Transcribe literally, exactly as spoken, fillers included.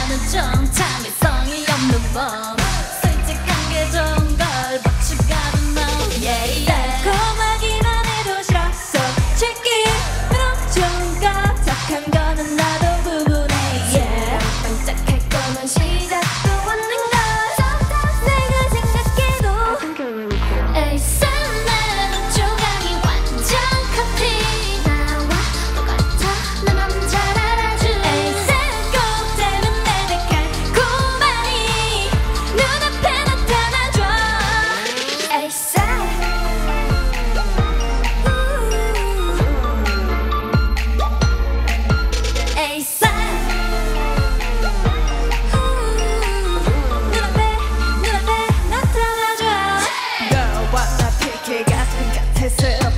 나는 좀 참을성이 없는 법 솔직한 게 좋은 걸 But you gotta know yeah, yeah. 달콤하기만 해도 싫어 So check it 그럼 좋은 거 착한 거는 나도 구분해 yeah. 반짝할 거면 시작도 없는 걸 내가 생각해도 에이 나는 조각이 완전 커피 나와 똑같아 내 맘 잘 알아줘 에이 꼭 닮은 내 달콤하니 눈앞에 나타나줘 에이 에이 눈앞에 눈앞에 나타나줘 Girl, what 나 피키 같은 같아서